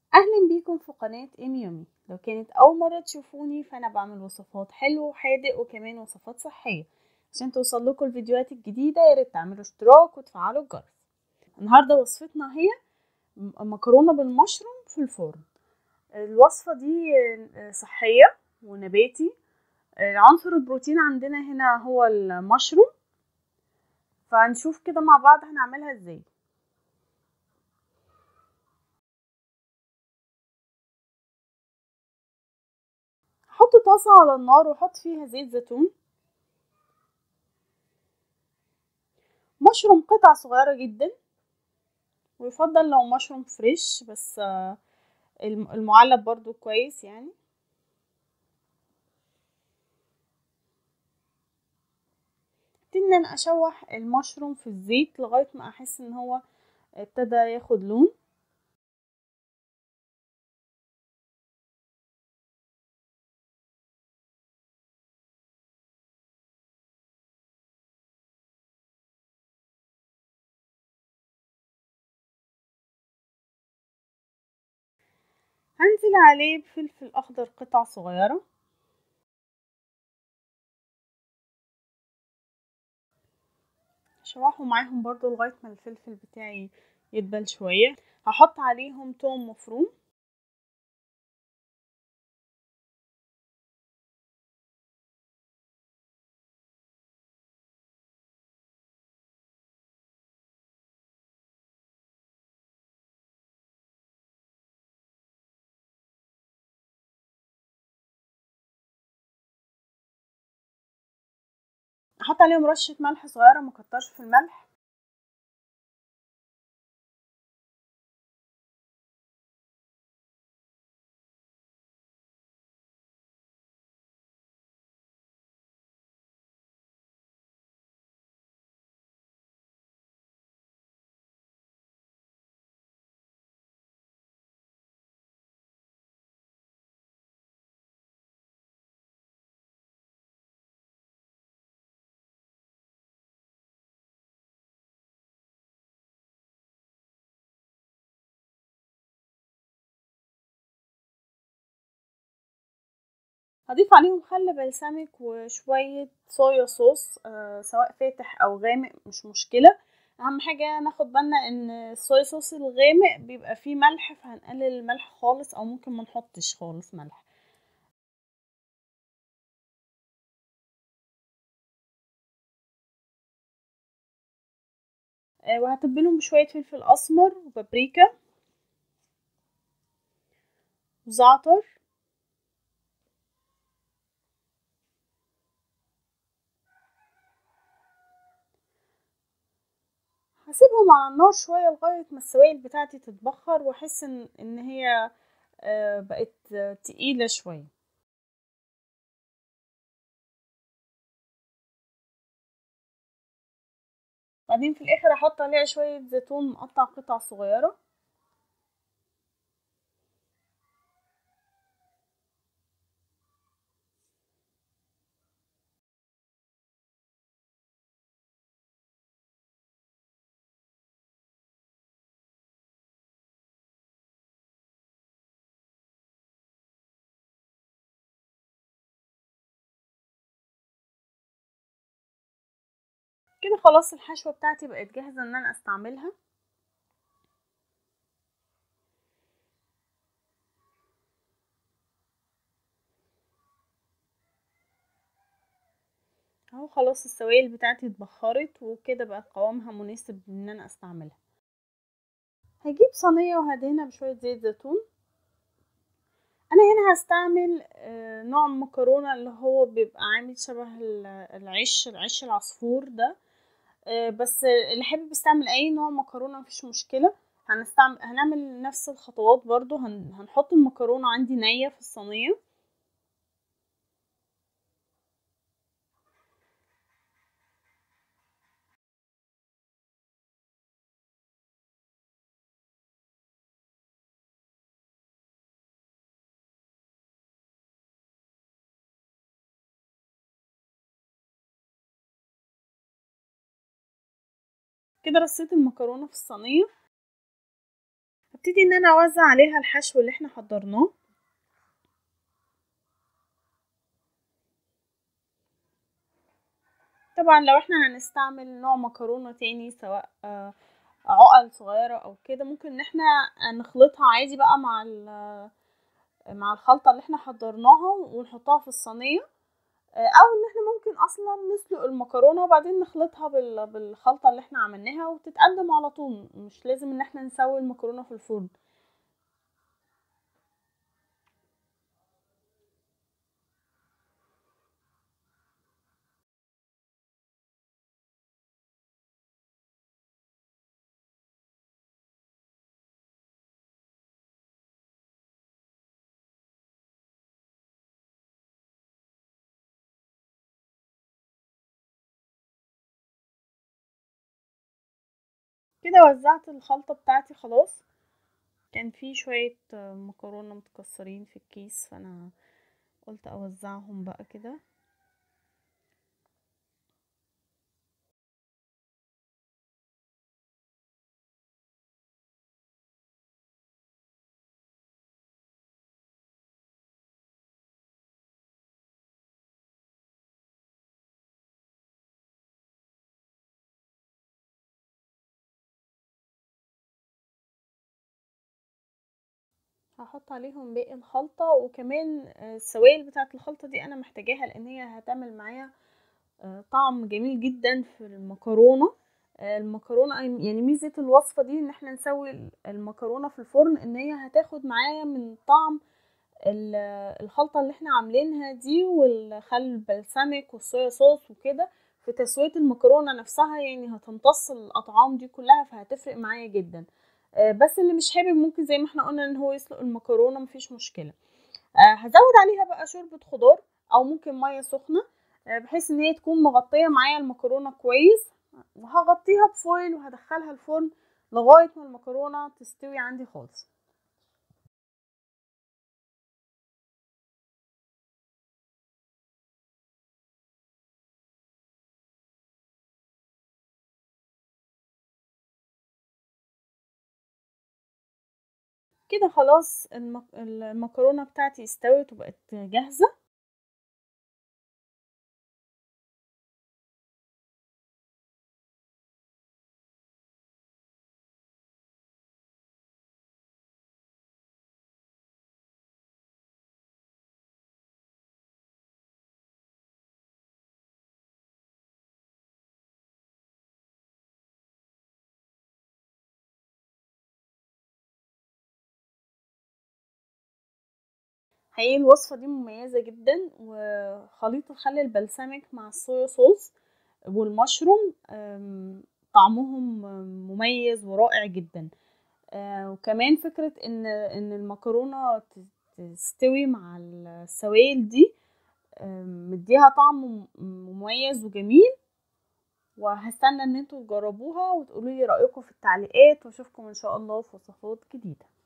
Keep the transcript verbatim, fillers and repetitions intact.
اهلا بيكم في قناة ايمي يومي. لو كانت اول مرة تشوفوني فانا بعمل وصفات حلو وحادق وكمان وصفات صحية. عشان توصل لكم الفيديوهات الجديدة ياريت تعملوا اشتراك وتفعلوا الجرس. النهاردة وصفتنا هي م- مكرونة بالمشروم في الفرن. الوصفة دي آه، صحية ونباتي. آه، عنصر البروتين عندنا هنا هو المشروم. فهنشوف كده مع بعض هنعملها ازاي. حط طاسة على النار وحط فيها زيت زيتون. مشروم قطع صغيرة جدا، ويفضل لو مشروم فريش، بس آه، الم- المعلب برضو كويس يعني. ابتدي ان انا اشوح المشروم في الزيت لغاية ما احس ان هو ابتدى ياخد لون. هنزل عليه بفلفل اخضر قطع صغيرة. شوحه معاهم برضو لغاية ما الفلفل بتاعي يدبل شوية. هحط عليهم توم مفروم. احط عليهم رشة ملح صغيرة، مكترش في الملح. هضيف عليهم خل بلسمك وشوية صويا صوص، آه سواء فاتح او غامق مش مشكلة. اهم حاجة ناخد بالنا ان الصويا صوص الغامق بيبقى فيه ملح، فهنقلل الملح خالص او ممكن ما نحطش خالص ملح. آه وهتبلهم بشوية فلفل اسمر وبابريكا وزعتر. هسيبهم على النار شوية لغاية ما السوائل بتاعتي تتبخر واحس ان ان هي آه بقت آه، تقيلة شوية. بعدين في الاخر احط عليها شوية زيتون مقطع قطع صغيرة. كده خلاص الحشوة بتاعتي بقت جاهزة ان انا استعملها. اهو خلاص السوائل بتاعتي اتبخرت وكده بقى قوامها مناسب ان انا استعملها. هجيب صينية وهدهنها بشوية زيت زيتون. انا هنا هستعمل آه، نوع مكرونة اللي هو بيبقى عامل شبه ال- العيش العيش العصفور ده. آه، بس اللي حابب يستعمل اي نوع مكرونة مفيش مشكلة. هنستعمل هنعمل نفس الخطوات برضو. هن... هنحط المكرونة عندي نية في الصينية. كده رصيت المكرونة في الصينية. هبتدي ان انا اوزع عليها الحشو اللي احنا حضرناه. طبعا لو احنا هنستعمل نوع مكرونة تاني، سواء آه، عقل صغيرة او كده، ممكن ان احنا نخلطها عادي بقى مع مع الخلطة اللي احنا حضرناها ونحطها في الصينية، او ان احنا ممكن اصلا نسلق المكرونة وبعدين نخلطها بالخلطة اللي احنا عملناها وتتقدم على طول، مش لازم ان احنا نسوي المكرونة في الفرن. كده وزعت الخلطة بتاعتي خلاص. كان في شوية مكرونة متكسرين في الكيس، فانا قلت اوزعهم بقى كده. هحط عليهم باقي الخلطة، وكمان السوائل بتاعة الخلطة دي انا محتاجاها لان هي هتعمل معايا طعم جميل جدا في المكرونة. المكرونة يعني ميزة الوصفة دي ان احنا نسوي المكرونة في الفرن، ان هي هتاخد معايا من طعم الخلطة اللي احنا عاملينها دي، والخل البلسمك والصويا صوص وكده، في تسوية المكرونة نفسها، يعني هتمتص الأطعام دي كلها، فهتفرق معايا جدا. بس اللي مش حابب ممكن زي ما احنا قلنا ان هو يسلق المكرونة، مفيش مشكلة. هزود عليها بقى شوربة خضار او ممكن مية سخنة، بحيث ان هي تكون مغطية معايا المكرونة كويس، وهغطيها بفويل وهدخلها الفرن لغاية ما المكرونة تستوي عندي خالص. كده خلاص المك... المكرونة بتاعتي استوت وبقت جاهزة. حقيقي الوصفة دي مميزة جدا، وخليط الخل البلسمك مع الصويا صوص والمشروم طعمهم مميز ورائع جدا. وكمان فكرة ان ان المكرونة تستوي مع السوائل دي مديها طعم مميز وجميل. وهستنى ان انتوا تجربوها وتقولوا لي رأيكم في التعليقات، واشوفكم ان شاء الله في وصفات جديدة.